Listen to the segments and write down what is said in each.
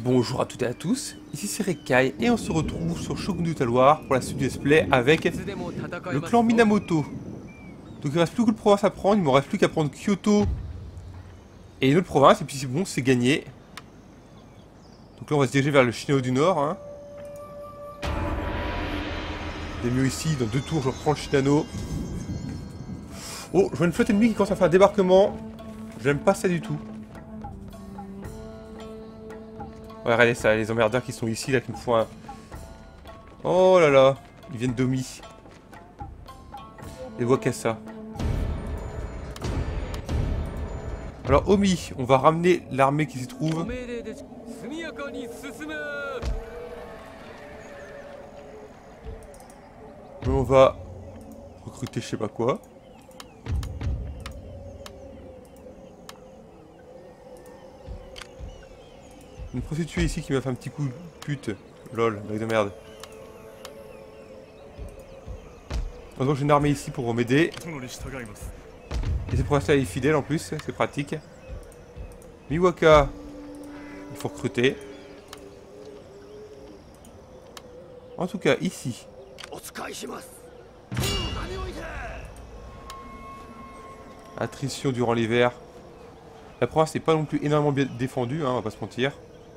Bonjour à toutes et à tous, ici c'est Rekai et on se retrouve sur Shogun du Taloir pour la suite du display avec le clan Minamoto. Donc il reste plus que de province à prendre, il me reste plus qu'à prendre Kyoto et une autre province et puis c'est bon, c'est gagné. Donc là on va se diriger vers le Shinano du Nord. Hein. Il est mieux ici, dans 2 tours je reprends le Shinano. Oh, je vois une flotte ennemie qui commence à faire un débarquement. J'aime pas ça du tout. Ouais, regardez ça, les emmerdeurs qui sont ici, là, qui me font un... Oh là là, ils viennent d'Omi. Les Wakasa. Alors, Omi, on va ramener l'armée qui s'y trouve. On va recruter je sais pas quoi. Une prostituée ici qui m'a fait un petit coup de pute. Lol, mec de merde. Donc j'ai une armée ici pour m'aider. Et c'est pour rester est fidèle en plus, c'est pratique. Miwaka, il faut recruter. En tout cas, ici. Attrition durant l'hiver. La province n'est pas non plus énormément bien défendue, hein, on va pas se mentir.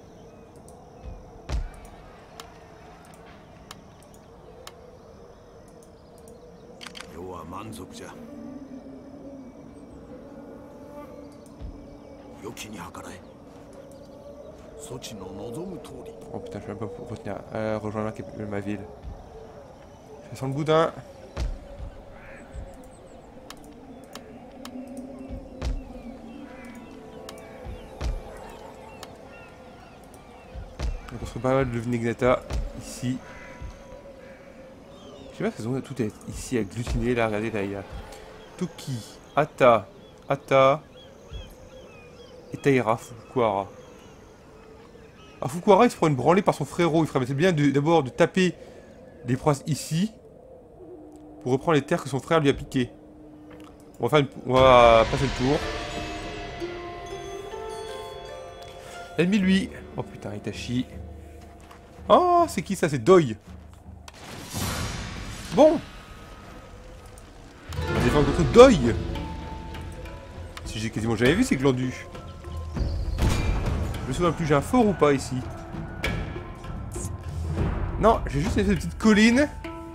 Oh putain, je vais même pas retenir. Rejoindre ma ville. Ça sent le boudin. On construit pas mal de Vignetta ici. Je sais pas si elles ont tout est ici agglutiné là, regardez là, il y a Toki, Ata, et Taira, Fukuhara. Ah, Fukuhara il se prend une branlée par son frérot, il ferait bien d'abord de taper les provinces ici pour reprendre les terres que son frère lui a piquées. On va passer le tour. L'ennemi lui. Oh putain, Itachi. Oh, c'est qui ça? C'est Doi. Bon. On va défendre contre Doi. Si j'ai quasiment jamais vu ces glandus. Je me souviens plus, j'ai un fort ou pas ici? Non, j'ai juste une petite colline.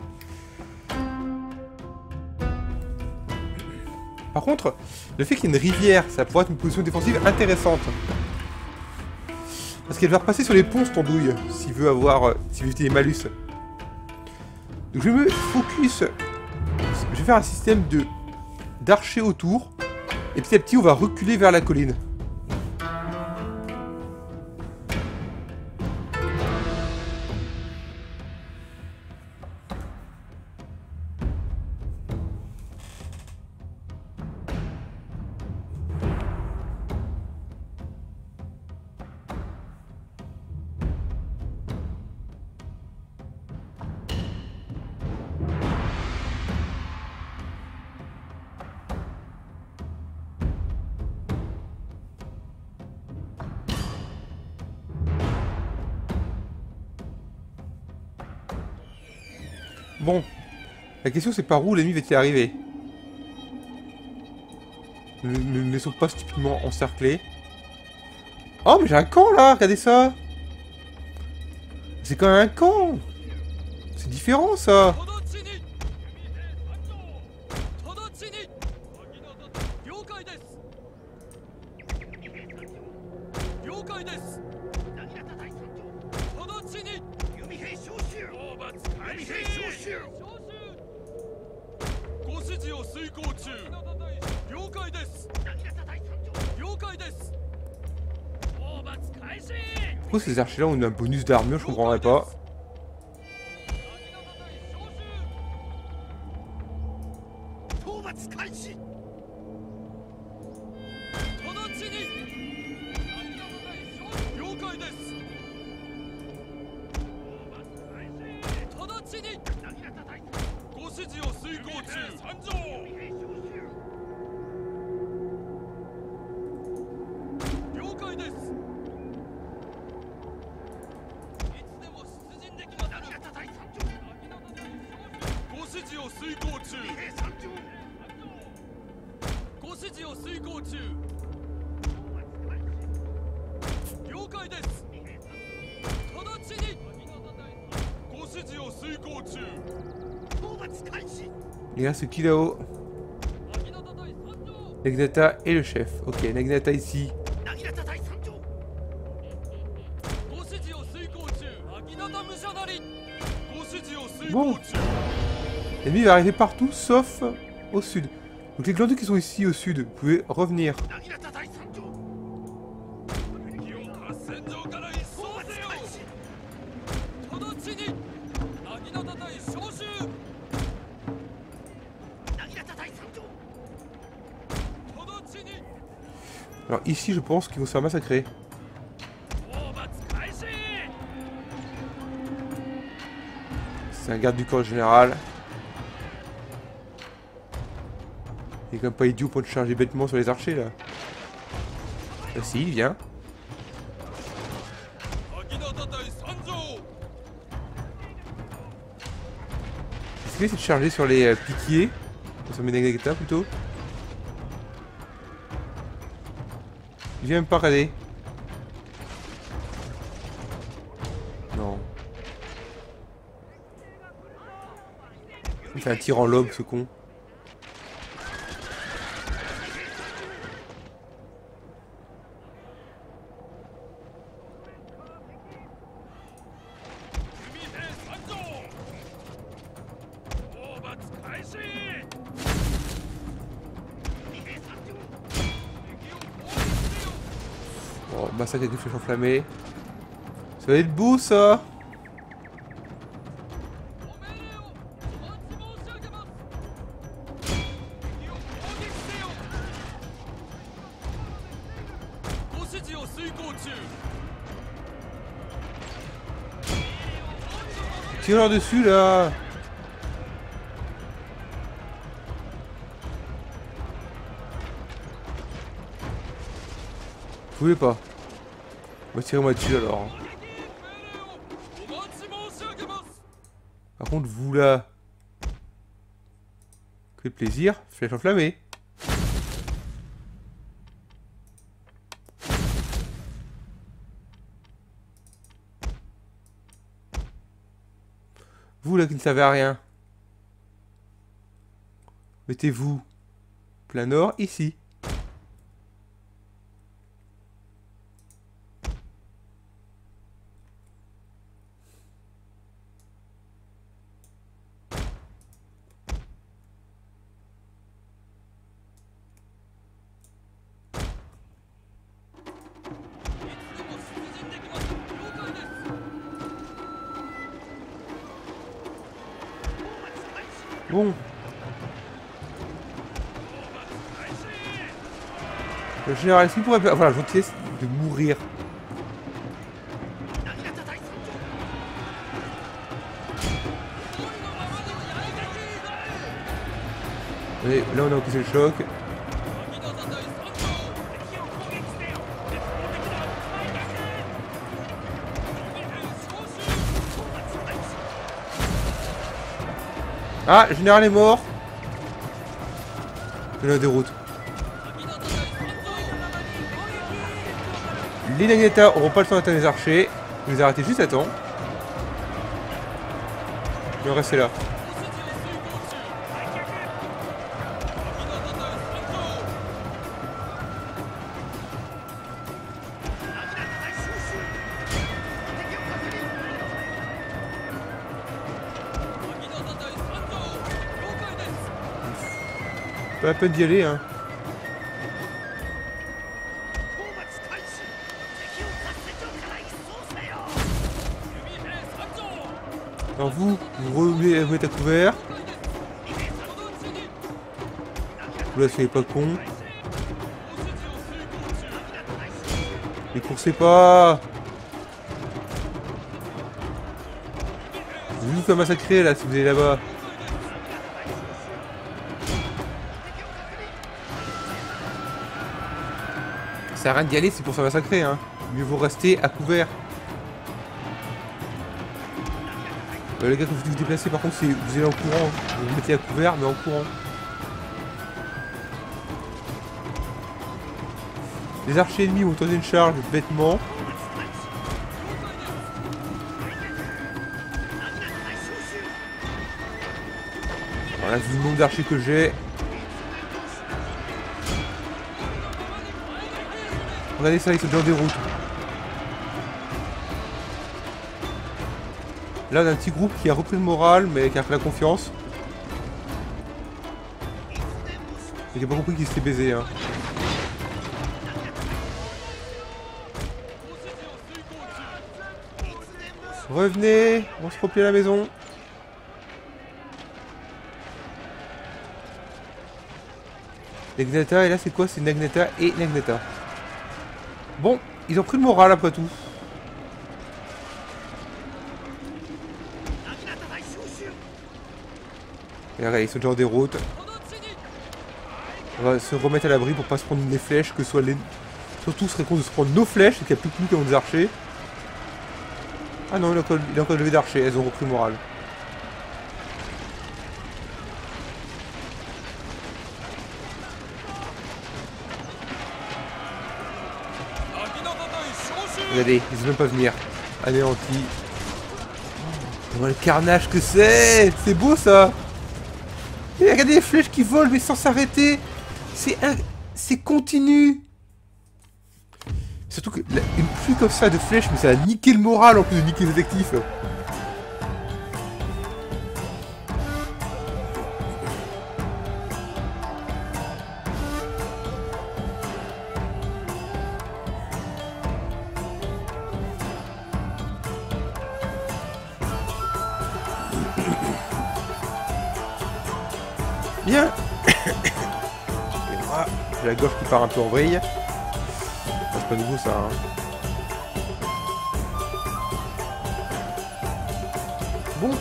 Par contre, le fait qu'il y ait une rivière, ça pourrait être une position défensive intéressante. Parce qu'elle va repasser sur les ponts, cette andouille, s'il veut éviter les malus. Donc je me focus. Je vais faire un système d'archers autour. Et petit à petit, on va reculer vers la colline. Bon, la question c'est par où l'ennemi va-t-il arriver? Ne laissons pas stupidement encercler. Oh mais j'ai un camp là, regardez ça. C'est quand même un camp. C'est différent ça. Pourquoi ces archers là ont un bonus d'armure, je comprendrais pas. Il reste qui là-haut? Naginata et le chef. Ok, Naginata ici. Bon. L'ennemi va arriver partout sauf au sud. Donc les glandus qui sont ici au sud, vous pouvez revenir. Alors ici je pense qu'ils vont se faire massacrer. C'est un garde du corps général. Il est quand même pas idiot pour te charger bêtement sur les archers là. Là si, il vient. Est-ce qu'il essaie de charger sur les piquiers? Sur mes Naginata plutôt. Il vient même pas regarder. Non. Il fait un tir en lobe ce con. Oh, massacre avec des flèches enflammées. Ça va être beau ça. Tire-leur dessus là. Vous pouvez pas. Bah tirez-moi dessus alors. Par contre vous là. Que de plaisir, flèche enflammée. Vous là qui ne savez à rien. Mettez-vous plein nord ici. Bon. Le général, est-ce qu'il pourrait... Voilà, je vous laisse de mourir. Et là, on a encaissé le choc. Ah, le général est mort. Je la déroute. Les Naginata n'auront pas le temps d'atteindre les archers. Vous les arrêtez juste à temps. Je vais rester là. Pas la peine d'y aller, hein. Alors vous êtes à couvert. Vous là, soyez pas con. Les coursez pas. Vous vous faites massacrer là si vous allez là-bas. Ça sert à rien d'y aller, c'est pour se massacrer, hein. Mieux vaut rester à couvert. Les gars, quand vous vous déplacez, par contre, vous allez en courant. Vous vous mettez à couvert, mais en courant. Les archers ennemis ont tenté une charge bêtement. Voilà, vu le nombre d'archers que j'ai. Regardez ça, ils sont déjà en déroute. Là, on a un petit groupe qui a repris le moral, mais qui a fait la confiance. Et qui n'a pas compris qu'il s'était baisé. Hein. Revenez, on se replie à la maison. Nagnata, et là c'est quoi? C'est Nagnata et Nagnata. Bon, ils ont pris le moral après tout. Et regarde, ils sont déjà en déroute. On va se remettre à l'abri pour pas se prendre des flèches, que ce soit les... Surtout ce serait con de se prendre nos flèches, et qu'il n'y a plus que nous qui avons des archers. Ah non, il a encore levé d'archers, elles ont repris le moral. Regardez, ils osent même pas venir. Anéanti. Oh, le carnage que c'est! C'est beau ça! Et regardez les flèches qui volent mais sans s'arrêter! C'est continu! Surtout que une pluie comme ça de flèches, mais ça a niqué le moral en plus de niquer les effectifs. Bien. Excusez-moi, j'ai la gorge qui part un peu en vrille. C'est pas nouveau ça. Hein. Bon.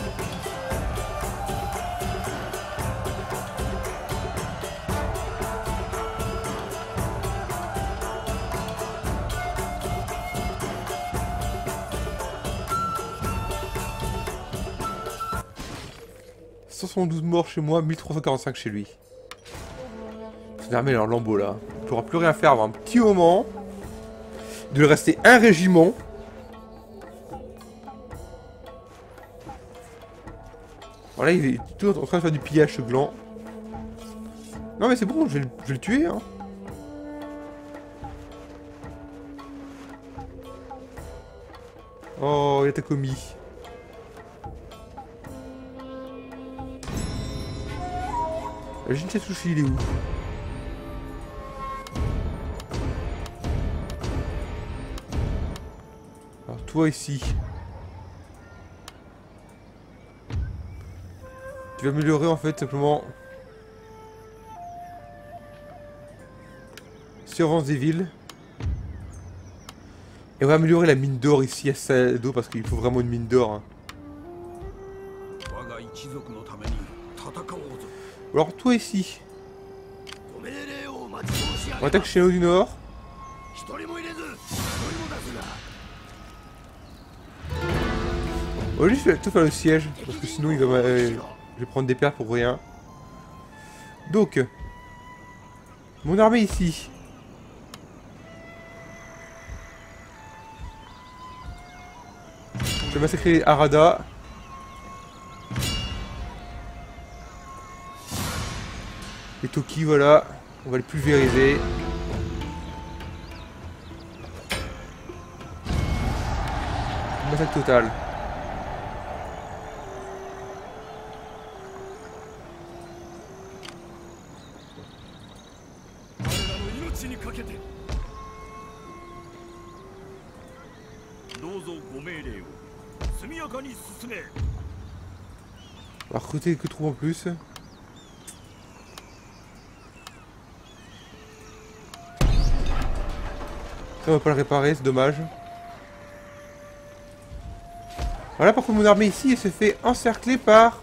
« 172 morts chez moi, 1345 chez lui. » Son armée est en lambeau là. Il ne pourra plus rien faire avant un petit moment. Il doit rester un régiment. Voilà, il est tout en train de faire du pillage ce gland. Non mais c'est bon, je vais le tuer hein. Oh, il a Takomi. Le Jinsatsushi, il est où? Alors toi ici. Tu vas améliorer en fait simplement surveillance des villes. Et on va améliorer la mine d'or ici à Sado parce qu'il faut vraiment une mine d'or. Hein. Alors toi ici. On attaque chez nous du nord. On va juste tout faire le siège parce que sinon il va je vais prendre des pertes pour rien. Donc mon armée ici. Je vais massacrer les Harada. Les Toki, voilà. On va les pulvériser. Massacre total. On va recruter que troupes en plus. Ça on va pas le réparer, c'est dommage. Voilà pourquoi mon armée ici elle se fait encercler par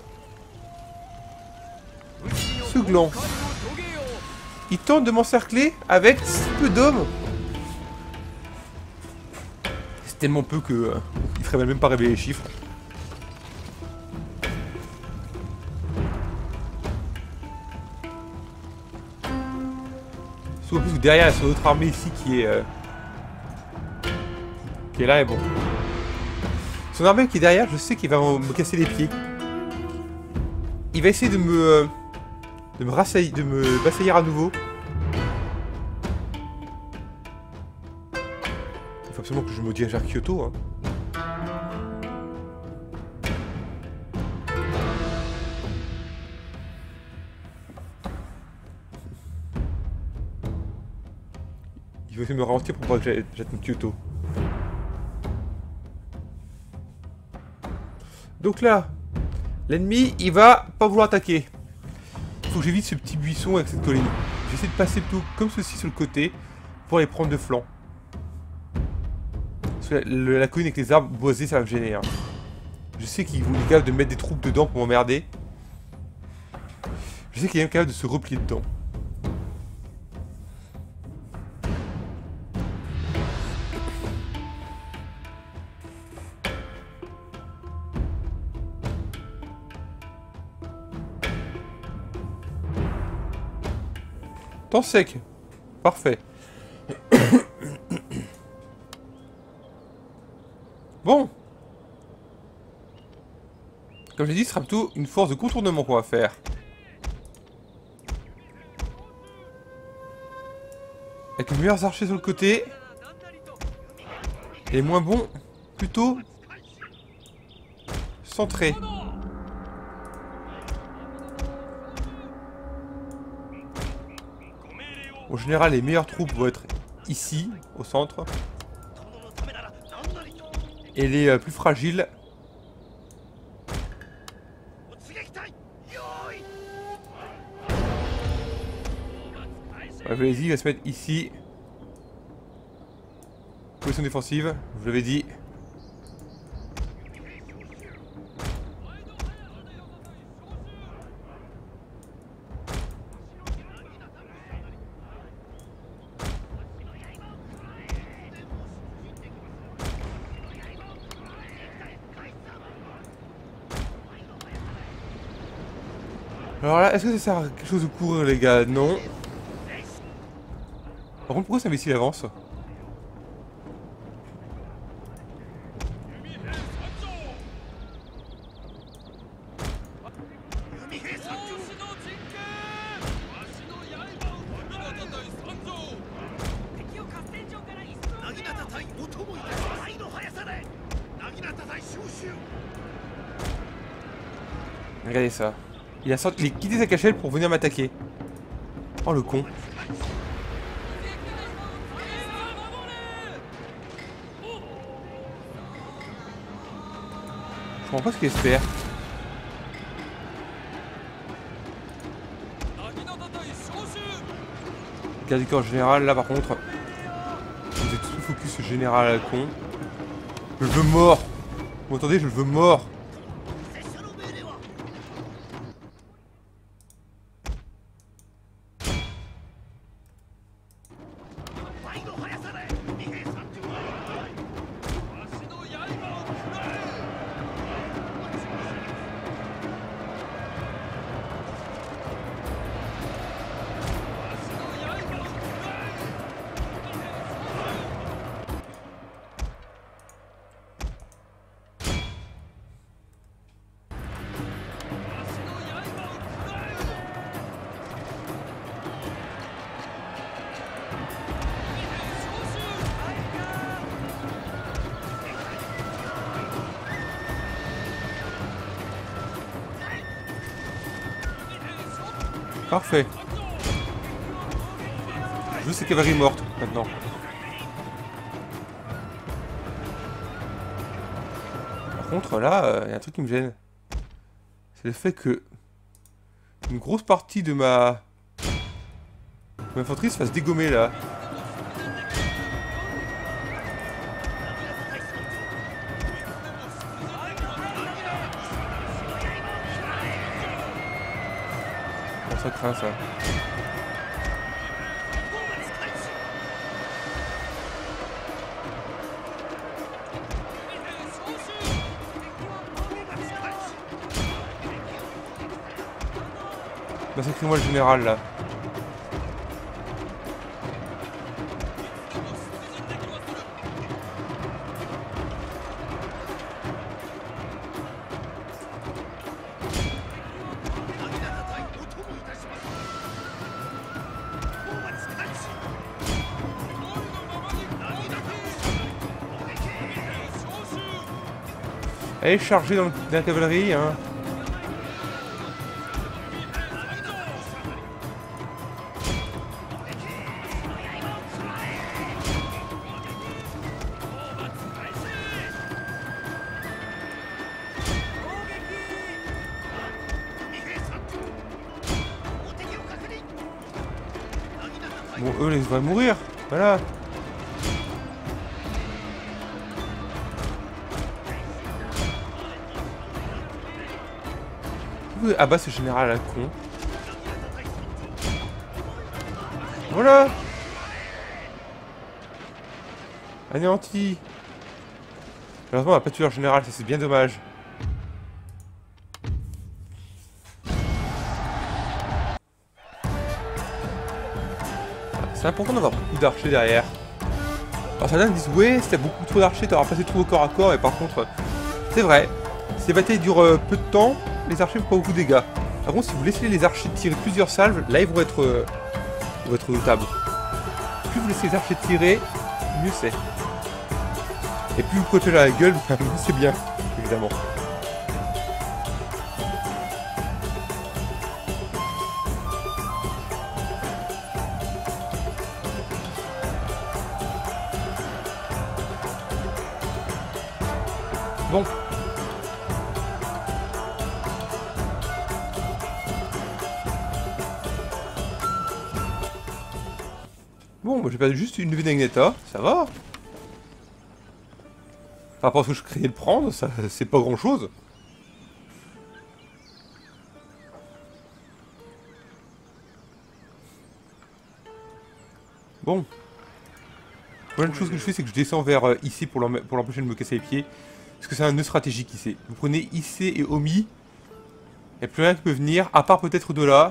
ce gland. Il tente de m'encercler avec si peu d'hommes. C'est tellement peu que il ferait même pas révéler les chiffres. Sauf plus que derrière, il y a une autre armée ici qui est là et bon. Son armée qui est derrière, je sais qu'il va me casser les pieds. Il va essayer de me bassaillir à nouveau. Il faut absolument que je me dirige vers Kyoto. Hein. Il va essayer de me ralentir pour pas que j'atteigne Kyoto. Donc là, l'ennemi, il va pas vouloir attaquer. Il faut que j'évite ce petit buisson avec cette colline. J'essaie de passer plutôt comme ceci sur le côté pour les prendre de flanc. Parce que la colline avec les arbres boisés, ça va me gêner. Hein. Je sais qu'il est capable de mettre des troupes dedans pour m'emmerder. Je sais qu'il est même capable de se replier dedans. Temps sec. Parfait. Bon. Comme j'ai dit, ce sera plutôt une force de contournement qu'on va faire. Avec les meilleurs archers sur le côté. Et les moins bons, plutôt centrés. Au général, les meilleures troupes vont être ici, au centre. Et les plus fragiles... Ouais, vas-y, il va se mettre ici. Position défensive, je vous l'avais dit. Alors là, est-ce que ça sert à quelque chose de courir, les gars? Non. Par contre, pourquoi cet imbécile avance? Regardez ça. Il a quitté sa cachette pour venir m'attaquer. Oh le con. Je comprends pas ce qu'il espère. Garde du corps général, là par contre. Vous êtes tout focus général à la con. Je le veux mort. Vous m'entendez? Je le veux mort. Parfait. Je veux ces cavaleries mortes maintenant. Par contre là, il y a un truc qui me gêne. C'est le fait que une grosse partie de ma infanterie se fasse dégommer là. Ça craint ça. Massacrez-moi le général là. Allez, charger dans la cavalerie, hein. Bon, eux, ils vont mourir. Voilà. Ah bah, ce général à la con. Voilà. Anéanti. Malheureusement, on n'a pas tué leur général, ça c'est bien dommage. C'est important d'avoir beaucoup d'archers derrière. Alors certains disent ouais, si t'as beaucoup trop d'archers, t'auras passé trop au corps à corps, et par contre, c'est vrai. Si les batailles durent peu de temps, les archers font pas beaucoup de dégâts. Par contre, si vous laissez les archers tirer plusieurs salves, là ils vont être notables. Plus vous laissez les archers tirer, mieux c'est. Et plus vous protégez la gueule, mieux c'est bien, évidemment. Bon. Bon, moi j'ai perdu juste une levée d'Agneta, ça va. Par rapport à ce que je craignais de prendre, ça c'est pas grand chose. Bon. Voilà, une chose que je fais, c'est que je descends vers ici pour l'empêcher de me casser les pieds. Parce que c'est un nœud stratégique ici. Vous prenez Issei et Omi. Il n'y a plus rien qui peut venir, à part peut-être de là.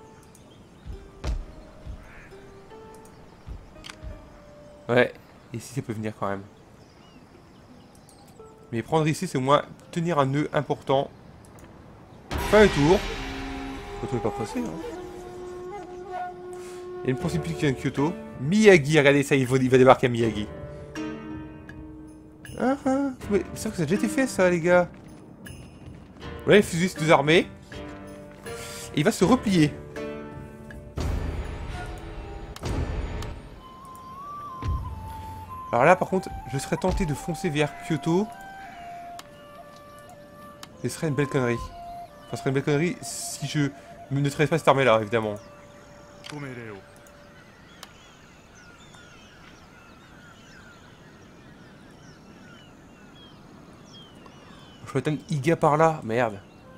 Ouais, ici ça peut venir quand même. Mais prendre ici, c'est au moins tenir un nœud important. Fin le tour. Le tour n'est pas pressé, hein. Il y a une précipité qui vient de Kyoto. Miyagi, regardez ça, il va débarquer à Miyagi. Ah ah, mais c'est vrai que ça a déjà été fait ça, les gars. Voilà, il fusille ces deux armées. Et il va se replier. Alors là, par contre, je serais tenté de foncer vers Kyoto. Ce serait une belle connerie. Enfin, ce serait une belle connerie si je ne neutralise pas cette armée-là, évidemment. Je peux atteindre Iga par là, merde.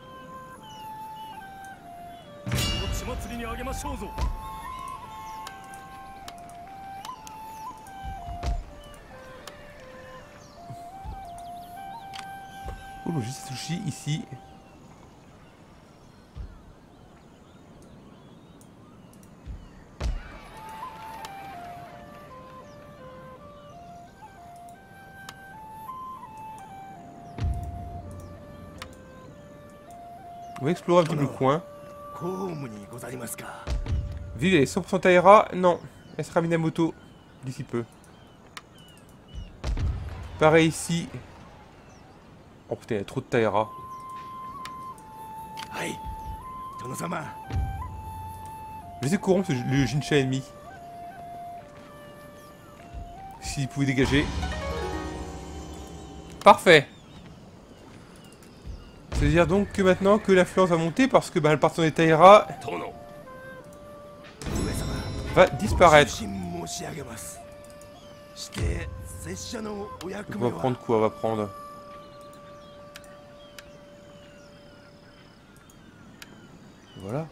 Oh, le sushi ici. On va explorer un petit peu le coin. Ville est 100% Taira. Non, elle sera Minamoto d'ici peu. Pareil ici. Oh putain, il y a trop de Taira. Je vais corrompre le Jinsha ennemi. S'il pouvait dégager. Parfait. C'est-à-dire donc que maintenant que l'influence va monter parce que le partenaire des Taira va disparaître. Donc on va prendre quoi? On va prendre... Voilà.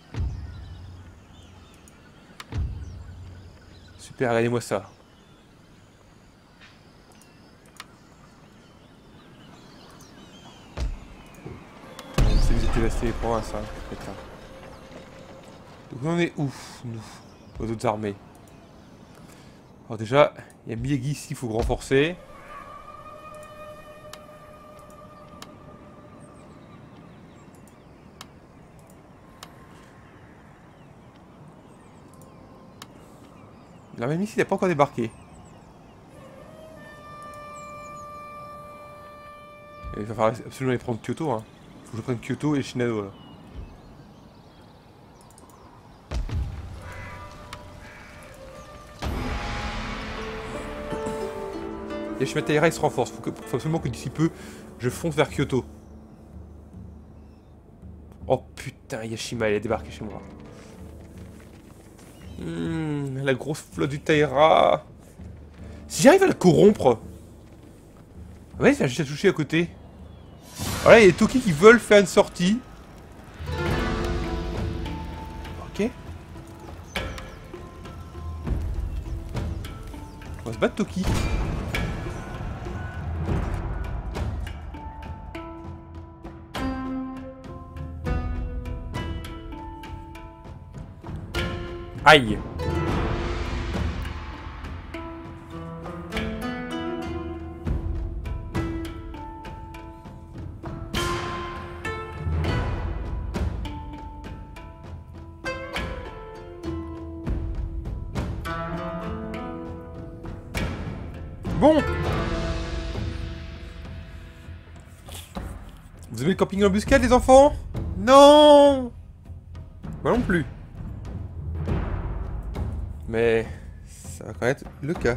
Super, regardez-moi ça. C'est vous êtes dévasté les provinces, hein, putain. Donc on en est où, nous, aux autres armées? Alors déjà, il y a Miyagi ici, il faut renforcer. L'armée ici, il n'a pas encore débarqué. Il va falloir absolument aller prendre Kyoto, hein. Faut que je prenne Kyoto et Shinano, là. Yashima Taira, il se renforce. Faut absolument que d'ici peu, je fonce vers Kyoto. Oh putain, Yashima, elle est débarquée chez moi. La grosse flotte du Taira. Si j'arrive à le corrompre... Ouais, ça a juste à toucher à côté. Voilà, il y a les Toki qui veulent faire une sortie. Ok. On va se battre, Toki. Aïe. Bon. Vous aimez le camping en embuscade, les enfants? Non. Moi non plus. Mais ça va quand même être le cas.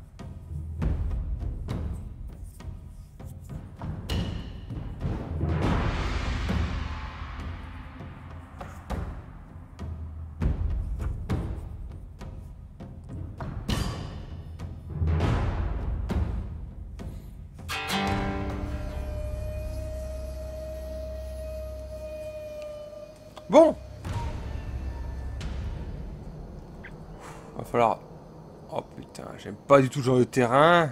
Bon. Va falloir... Oh putain, j'aime pas du tout ce genre de terrain.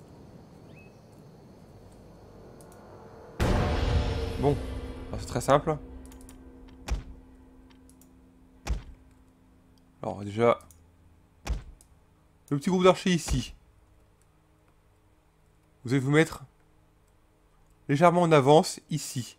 Bon, c'est très simple. Alors déjà... Le petit groupe d'archers ici. Vous allez vous mettre légèrement en avance ici.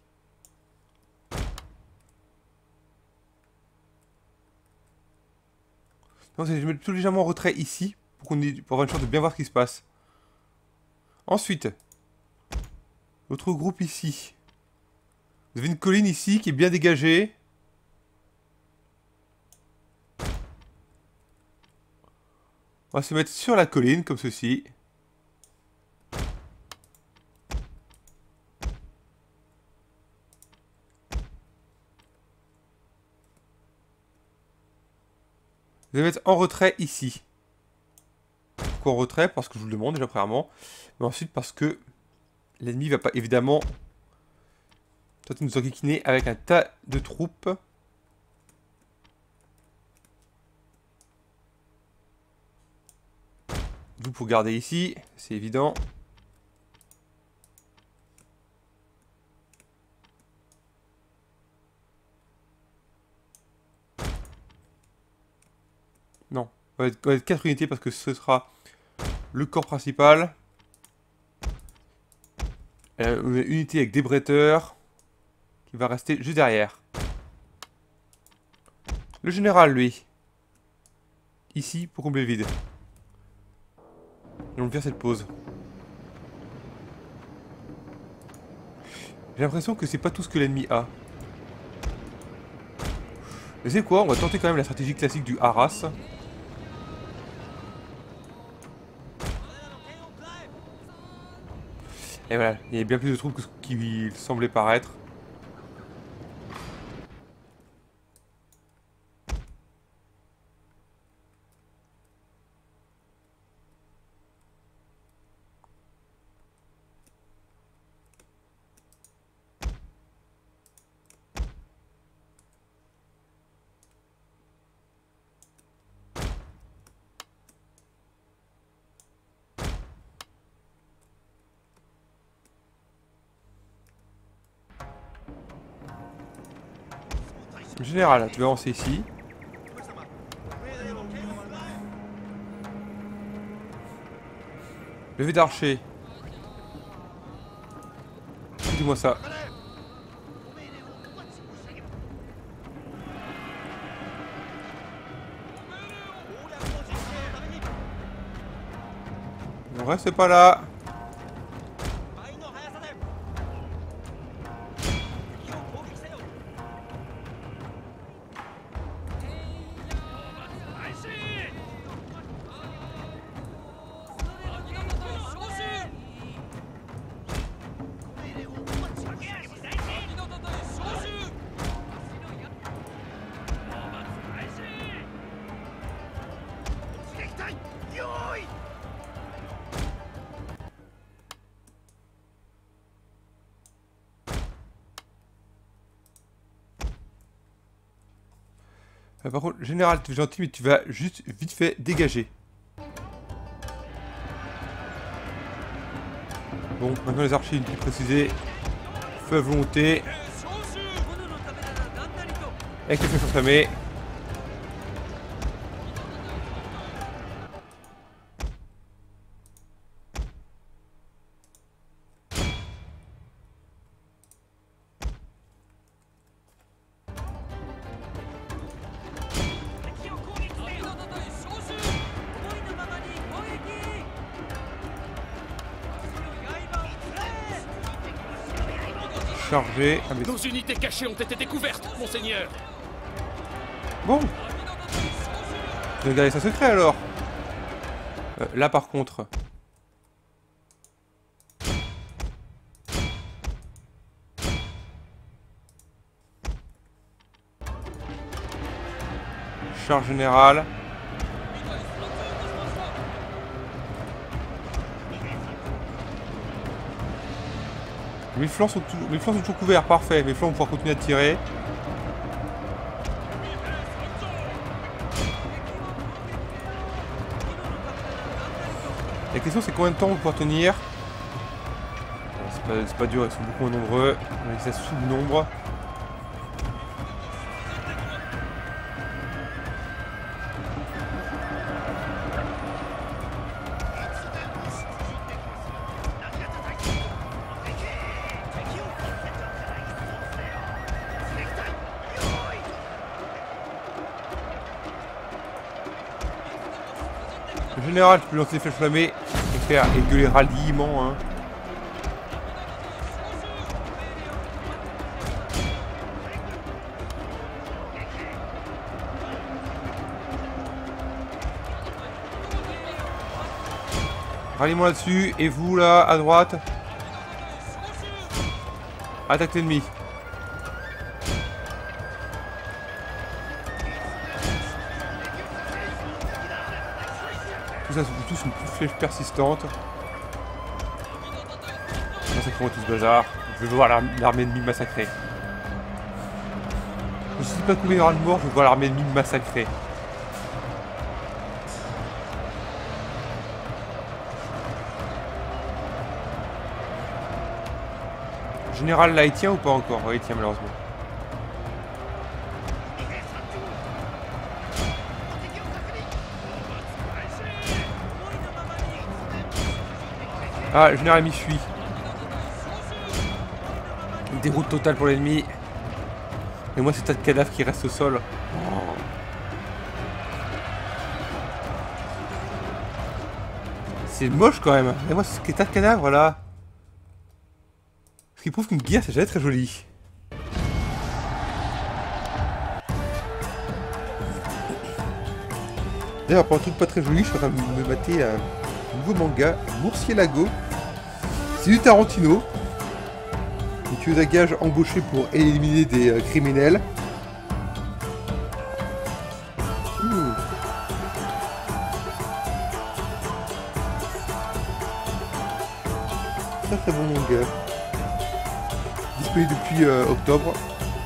Non, je mets tout légèrement en retrait ici pour pour avoir une chance de bien voir ce qui se passe. Ensuite, l'autre groupe ici. Vous avez une colline ici qui est bien dégagée. On va se mettre sur la colline comme ceci. Vous allez mettre en retrait ici. Pourquoi en retrait? Parce que je vous le demande déjà premièrement. Mais ensuite parce que l'ennemi va pas évidemment tenter de nous enquiquiner avec un tas de troupes. Vous pour garder ici, c'est évident. Non, on va être 4 unités parce que ce sera le corps principal. Une unité avec des bretteurs qui va rester juste derrière. Le général, lui, ici pour combler le vide. Et on va faire cette pause. J'ai l'impression que c'est pas tout ce que l'ennemi a. Mais c'est quoi? On va tenter quand même la stratégie classique du Haras. Et voilà, il y a bien plus de troupes que ce qu'il semblait paraître. Général, tu vas avancer ici. Levée d'archer. Dis-moi ça. Ne reste pas là. Par contre, général, tu es gentil, mais tu vas juste vite fait dégager. Bon, maintenant les archers, plus précisé. Feu à volonté. Avec les flèches enflammées. Chargé. Ah, mais... Nos unités cachées ont été découvertes, monseigneur. Bon. Je vais garder ça secret alors. Là par contre. Charge générale. Mes flancs sont toujours couverts, parfait. Mes flancs vont pouvoir continuer à tirer. La question c'est combien de temps on va pouvoir tenir. C'est pas dur, ils sont beaucoup moins nombreux. On ça sous le nombre. Le général, tu peux lancer les flèches flammées et faire gueuler ralliement. Hein. Ralliement là-dessus. Et vous là, à droite. Attaque l'ennemi. Tout ça, c'est tous une flèche persistante. Massacrons tout ce bazar. Je veux voir l'armée ennemie massacrée. Je ne sais pas combien il y aura de morts, je veux voir l'armée ennemie massacrée. Général là, il tient ou pas encore? Oui, il tient malheureusement. Ah, le général m'y-fuit. Une déroute totale pour l'ennemi. Et moi, c'est tas de cadavres qui restent au sol. Oh. C'est moche quand même. Et moi, c'est tas de cadavres là. Ce qui prouve qu'une guerre, c'est jamais très joli. D'ailleurs, pour un truc pas très joli, je suis en train de me mater un nouveau manga, Murciélago. C'est du Tarantino. Une tueuse à gages embauchée pour éliminer des criminels. Très très bon manga. Disponible depuis octobre.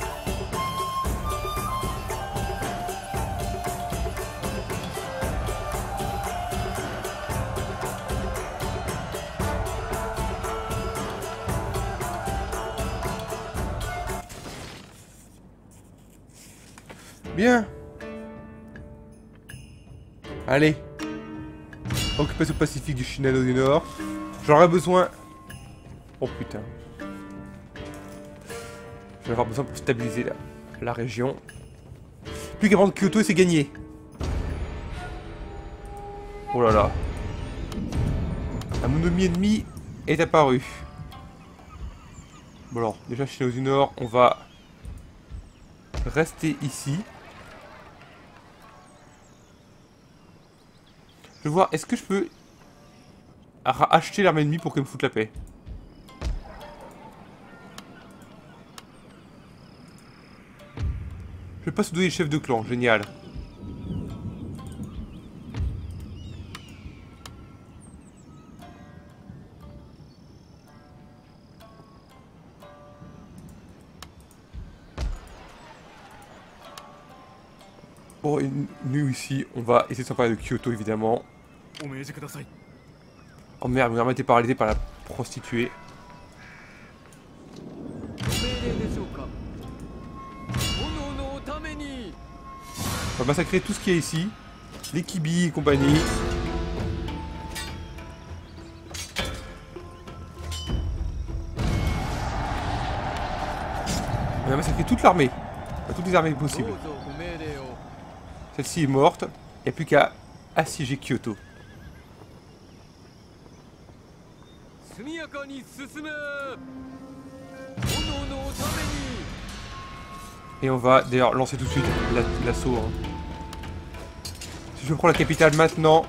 Bien. Allez. Occupation pacifique du Shinano du Nord. J'aurais besoin... Oh putain. Je vais avoir besoin pour stabiliser la région. Plus qu'à prendre Kyoto et c'est gagné. Oh là là. Un monomi ennemi est apparu. Bon alors, déjà Shinano du Nord, on va rester ici. Je vais voir, est-ce que je peux acheter l'armée ennemie pour qu'elle me foute la paix? Je vais pas se donner chef de clan, génial. Pour nous ici, on va essayer de s'emparer de Kyoto évidemment. Oh merde, vous m'avez été paralysé par la prostituée. On va massacrer tout ce qu'il y a ici. Les kibis et compagnie. On va massacrer toute l'armée. Enfin, toutes les armées possibles. Celle-ci est morte. Il n'y a plus qu'à assiéger Kyoto. Et on va d'ailleurs lancer tout de suite l'assaut. Hein. Si je prends la capitale maintenant.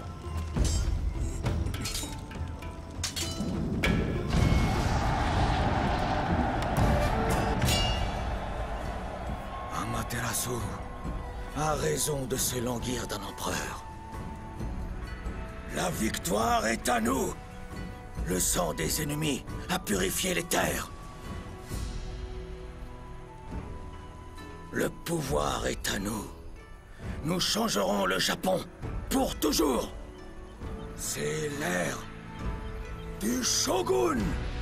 Amaterasu a raison de se languir d'un empereur. La victoire est à nous. Le sang des ennemis a purifié les terres. Le pouvoir est à nous. Nous changerons le Japon pour toujours. C'est l'ère du shogun.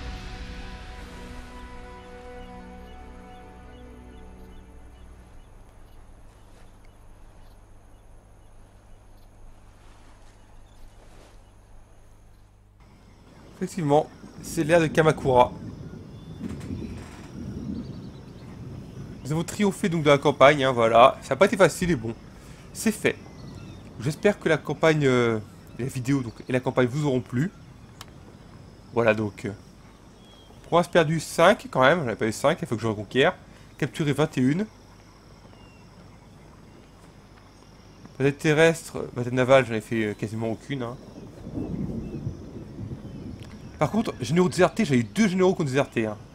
Effectivement, c'est l'ère de Kamakura. Nous avons triomphé donc de la campagne, hein, voilà. Ça n'a pas été facile et bon, c'est fait. J'espère que la campagne, la vidéo donc, et la campagne vous auront plu. Voilà donc. Province perdue 5 quand même, j'en avais pas eu 5, il faut que je reconquière. Capturé 21. Bataille terrestre, bataille navale, j'en ai fait quasiment aucune. Hein. Par contre, généraux désertés, j'avais eu 2 généraux qui ont déserté. Hein.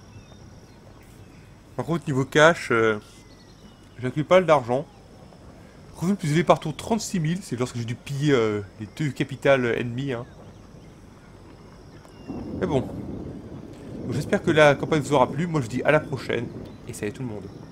Par contre, niveau cash, j'accumule pas mal d'argent. Revenu plus élevé par tour 36 000, c'est lorsque j'ai dû piller les 2 capitales ennemies. Hein. Mais bon. J'espère que la campagne vous aura plu. Moi je vous dis à la prochaine. Et salut tout le monde.